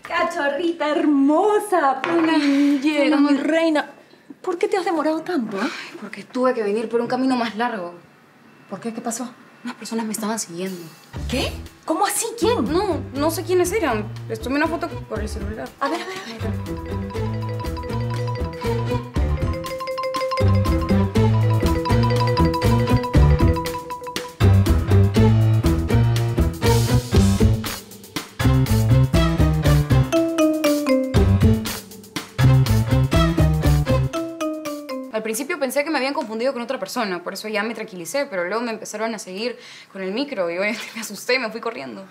Cachorrita hermosa. Llega, mi reina. ¿Por qué te has demorado tanto? Porque tuve que venir por un camino más largo. ¿Por qué? ¿Qué pasó? Unas personas me estaban siguiendo. ¿Qué? ¿Cómo así? ¿Quién? No sé quiénes eran. Les tomé una foto por el celular. A ver, a ver, a ver. Al principio pensé que me habían confundido con otra persona, por eso ya me tranquilicé, pero luego me empezaron a seguir con el micro y obviamente me asusté y me fui corriendo.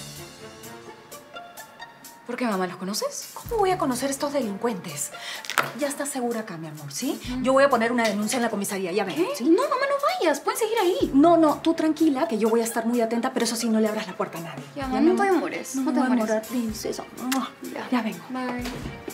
¿Por qué, mamá? ¿Los conoces? ¿Cómo voy a conocer estos delincuentes? Ya estás segura acá, mi amor, ¿sí? Yo voy a poner una denuncia en la comisaría, ya ven. ¿Qué? ¿Sí? No, mamá, no vayas. Pueden seguir ahí. No, tú tranquila, que yo voy a estar muy atenta, pero eso sí, no le abras la puerta a nadie. Ya, mamá, no te demores. No te demores. demorar, princesa. Ya vengo. Bye.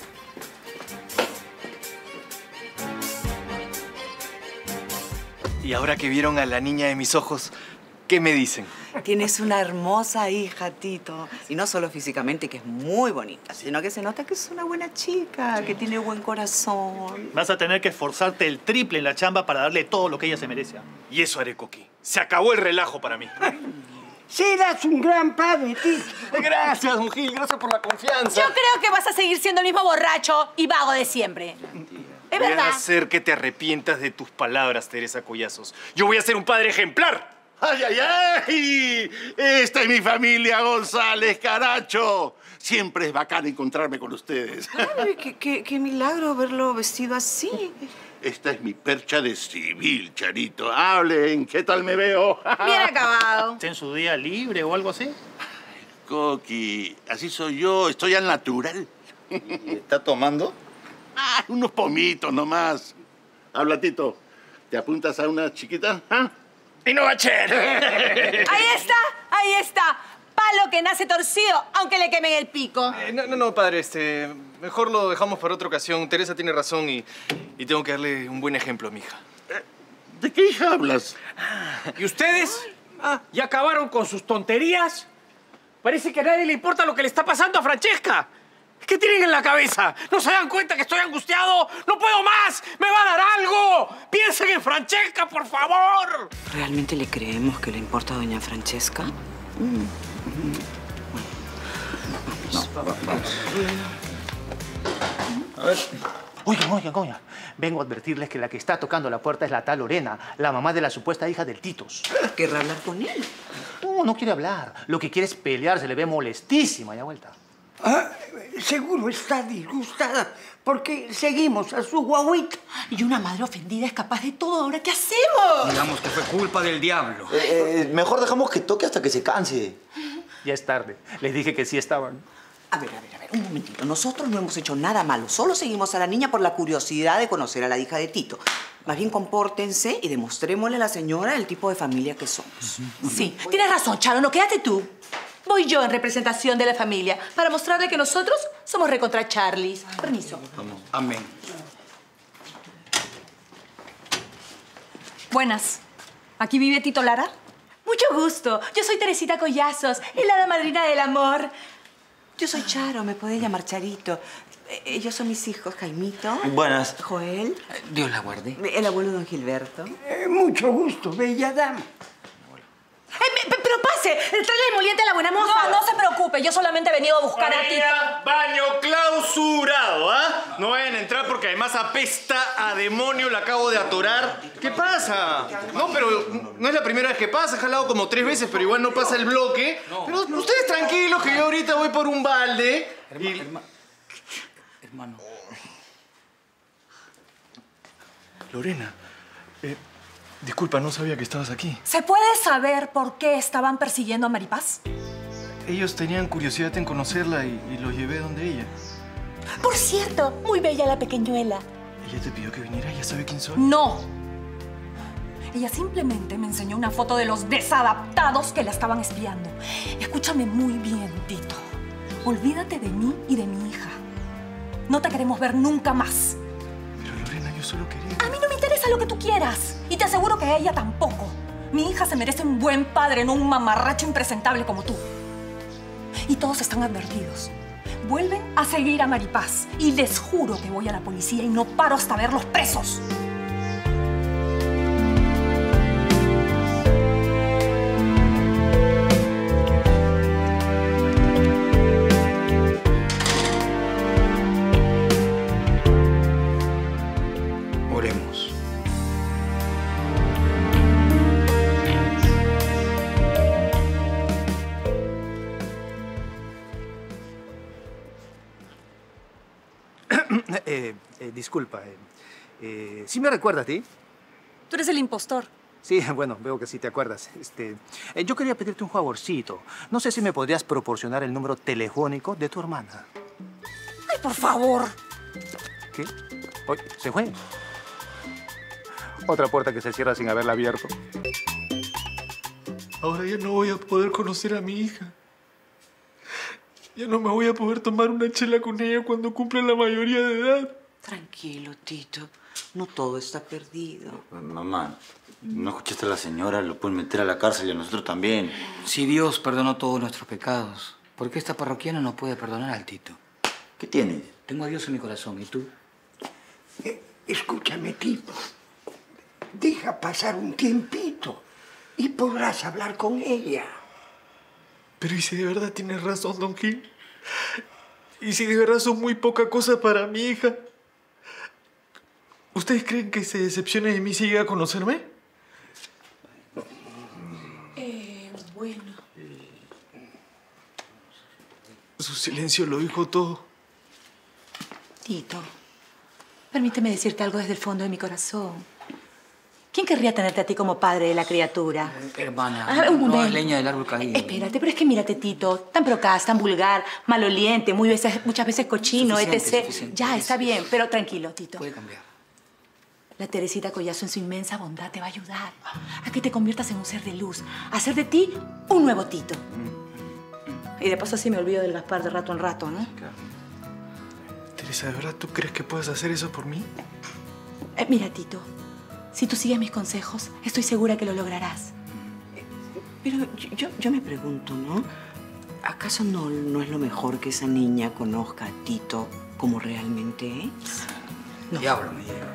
Y ahora que vieron a la niña de mis ojos, ¿qué me dicen? Tienes una hermosa hija, Tito. Y no solo físicamente, que es muy bonita, sino que se nota que es una buena chica, que tiene buen corazón. Vas a tener que esforzarte el triple en la chamba para darle todo lo que ella se merece. Y eso haré, Coqui. Se acabó el relajo para mí. Serás un gran padre, Tito. Gracias, don Gil. Gracias por la confianza. Yo creo que vas a seguir siendo el mismo borracho y vago de siempre. Es Voy verdad. a hacer que te arrepientas de tus palabras, Teresa Collazos. Yo voy a ser un padre ejemplar. ¡Ay, ay, ay! Esta es mi familia González Caracho. Siempre es bacán encontrarme con ustedes. Ay, qué milagro verlo vestido así. Esta es mi percha de civil, Charito. Hablen, ¿qué tal me veo? Bien acabado. ¿Está en su día libre o algo así? Coqui, así soy yo. Estoy al natural. ¿Está tomando? Ah, unos pomitos nomás. Habla, Tito. ¿Te apuntas a una chiquita? ¿Ah? ¡Y no va a ser! Ahí está. Palo que nace torcido, aunque le quemen el pico. No, padre. Mejor lo dejamos para otra ocasión. Teresa tiene razón y tengo que darle un buen ejemplo a mi hija. ¿De qué hija hablas? ¿Y ustedes? ¿Ya acabaron con sus tonterías? Parece que a nadie le importa lo que le está pasando a Francesca. ¿Qué tienen en la cabeza? ¿No se dan cuenta que estoy angustiado? ¡No puedo más! ¡Me va a dar algo! ¡Piensen en Francesca, por favor! ¿Realmente le creemos que le importa a doña Francesca? A ver. Oigan. Vengo a advertirles que la que está tocando la puerta es la tal Lorena, la mamá de la supuesta hija del Titos. ¿Querrá hablar con él? No quiere hablar. Lo que quiere es pelear. Se le ve molestísima ya vuelta. Seguro está disgustada porque seguimos a su guagüita. Y una madre ofendida es capaz de todo. ¿Ahora qué hacemos? Digamos que fue culpa del diablo. Mejor dejamos que toque hasta que se canse. Ya es tarde. Les dije que sí estaban. A ver, un momentito. Nosotros no hemos hecho nada malo. Solo seguimos a la niña por la curiosidad de conocer a la hija de Tito. Más bien, compórtense y demostrémosle a la señora el tipo de familia que somos. Sí, tienes razón, Charo. No, quédate tú. Voy yo en representación de la familia para mostrarle que nosotros somos recontra Charlies. Permiso. Vamos. Amén. Buenas. ¿Aquí vive Tito Lara? Mucho gusto. Yo soy Teresita Collazos, el hada madrina del amor. Yo soy Charo, me pueden llamar Charito. Ellos son mis hijos, Jaimito. Buenas. Joel. Dios la guarde. El abuelo don Gilberto. Mucho gusto, bella dama. Pero pase, tráele el moliente a la buena moza. No se preocupe. Yo solamente he venido a buscar a Tito. Baño clausurado, ¿ah? No vayan a entrar porque además apesta a demonio, la acabo de atorar. ¿Qué pasa? No, pero no es la primera vez que pasa. He jalado como 3 veces, pero igual no pasa el bloque. Pero ustedes tranquilos que yo ahorita voy por un balde. Hermano. Lorena, disculpa, no sabía que estabas aquí. ¿Se puede saber por qué estaban persiguiendo a Maripaz? Ellos tenían curiosidad en conocerla y los llevé donde ella. Por cierto, muy bella la pequeñuela. ¿Ella te pidió que viniera? ¿Ya sabe quién soy? No. Ella simplemente me enseñó una foto de los desadaptados que la estaban espiando. Escúchame muy bien, Tito. Olvídate de mí y de mi hija. No te queremos ver nunca más. Pero Lorena, yo solo quería... A mí no me interesa lo que tú quieras. Y te aseguro que a ella tampoco. Mi hija se merece un buen padre, no un mamarracho impresentable como tú. Y todos están advertidos. vuelven a seguir a Maripaz. Y les juro que voy a la policía y no paro hasta verlos presos. Oremos. Disculpa. ¿Sí me recuerdas a ti? Tú eres el impostor. Sí, bueno, veo que sí te acuerdas. Yo quería pedirte un favorcito. No sé si me podrías proporcionar el número telefónico de tu hermana. ¡Ay, por favor! ¿Qué? Oye, ¿se fue? Otra puerta que se cierra sin haberla abierto. Ahora ya no voy a poder conocer a mi hija. Ya no me voy a poder tomar una chela con ella cuando cumpla la mayoría de edad. Tranquilo, Tito. No todo está perdido. Mamá, ¿no escuchaste a la señora? Lo pueden meter a la cárcel y a nosotros también. Si Dios perdonó todos nuestros pecados, ¿por qué esta parroquiana no puede perdonar al Tito? ¿Qué tienes? Tengo a Dios en mi corazón, ¿y tú? Escúchame, Tito. Deja pasar un tiempito y podrás hablar con ella. Pero ¿y si de verdad tienes razón, Don Gil? ¿Y si de verdad son muy poca cosa para mi hija? ¿Ustedes creen que se decepcione de mí si llega a conocerme? Bueno. Su silencio lo dijo todo. Tito, permíteme decirte algo desde el fondo de mi corazón. ¿Quién querría tenerte a ti como padre de la criatura? Hermana, un no momento. es leña del árbol caído. Espérate, pero es que mírate, Tito. Tan procaz, tan vulgar, maloliente, muchas veces cochino, etc. Suficiente. Ya, está bien, pero tranquilo, Tito. Puede cambiar. La Teresita Collazo en su inmensa bondad te va a ayudar a que te conviertas en un ser de luz, a hacer de ti un nuevo Tito. Y de paso así me olvido del Gaspar de rato en rato, ¿no? Claro. Teresa, ¿de verdad tú crees que puedes hacer eso por mí? Mira, Tito, si tú sigues mis consejos, estoy segura que lo lograrás. Pero yo me pregunto, ¿no? ¿Acaso no es lo mejor que esa niña conozca a Tito como realmente es? No. Diablo me llega.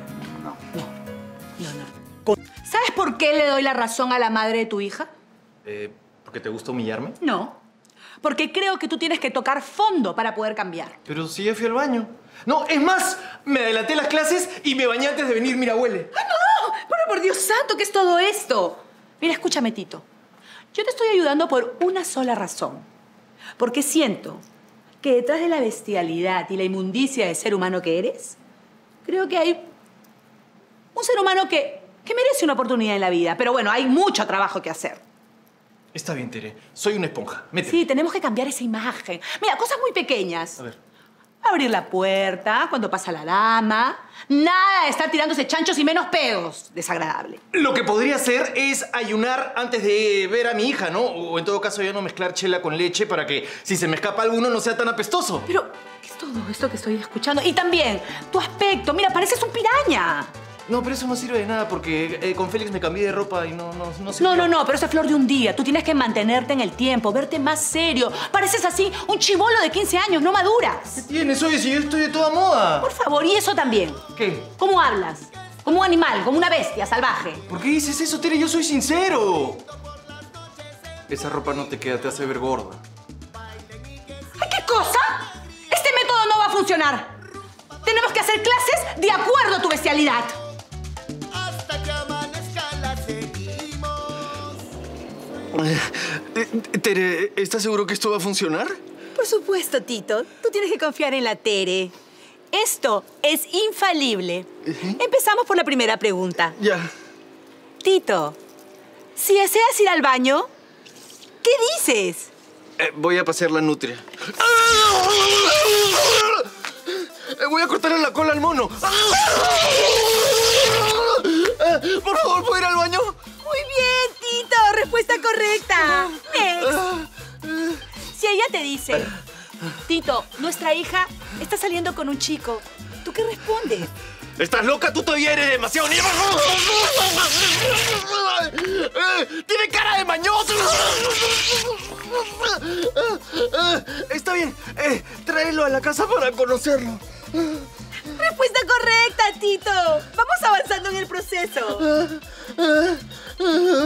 No. ¿Sabes por qué le doy la razón a la madre de tu hija? ¿Porque te gusta humillarme? No. Porque creo que tú tienes que tocar fondo para poder cambiar. Pero si ya fui al baño. No, es más, me adelanté las clases y me bañé antes de venir Mirabuele. ¡Ah, no! Pero por Dios santo, ¿qué es todo esto? Mira, escúchame, Tito. Yo te estoy ayudando por una sola razón. Porque siento que detrás de la bestialidad y la inmundicia de ser humano que eres, creo que hay un ser humano que merece una oportunidad en la vida. Pero bueno, hay mucho trabajo que hacer. Está bien, Tere. Soy una esponja. Métete. Sí, tenemos que cambiar esa imagen. Mira, cosas muy pequeñas. A ver. Abrir la puerta cuando pasa la dama. Nada de estar tirándose chanchos y menos pedos. Desagradable. Lo que podría hacer es ayunar antes de ver a mi hija, ¿no? O en todo caso ya no mezclar chela con leche para que si se me escapa alguno no sea tan apestoso. Pero, ¿qué es todo esto que estoy escuchando? Y también, tu aspecto. Mira, pareces un piraña. No, pero eso no sirve de nada porque con Félix me cambié de ropa y no sirvió. No, pero eso es flor de un día. Tú tienes que mantenerte en el tiempo, verte más serio. Pareces así un chibolo de 15 años, no maduras. ¿Qué tienes? Oye, si yo estoy de toda moda. Por favor, y eso también. ¿Qué? ¿Cómo hablas? Como un animal, como una bestia salvaje. ¿Por qué dices eso, Tere? Yo soy sincero. Esa ropa no te queda, te hace ver gorda. ¿Ay, qué cosa? Este método no va a funcionar. Tenemos que hacer clases de acuerdo a tu bestialidad. Tere, ¿estás seguro que esto va a funcionar? Por supuesto, Tito. Tú tienes que confiar en la Tere. Esto es infalible. Empezamos por la primera pregunta. Ya. Tito, si deseas ir al baño, ¿qué dices? Voy a pasear la nutria. Voy a cortarle la cola al mono. Por favor, ¿puedo ir al baño? Muy bien, Tito. Respuesta correcta. Next. Si ella te dice, Tito, nuestra hija está saliendo con un chico, ¿tú qué respondes? ¿Estás loca? Tú todavía eres demasiado niña. ¡Tiene cara de mañoso! Está bien. Tráelo a la casa para conocerlo. Respuesta correcta, Tito. Vamos avanzando en el proceso.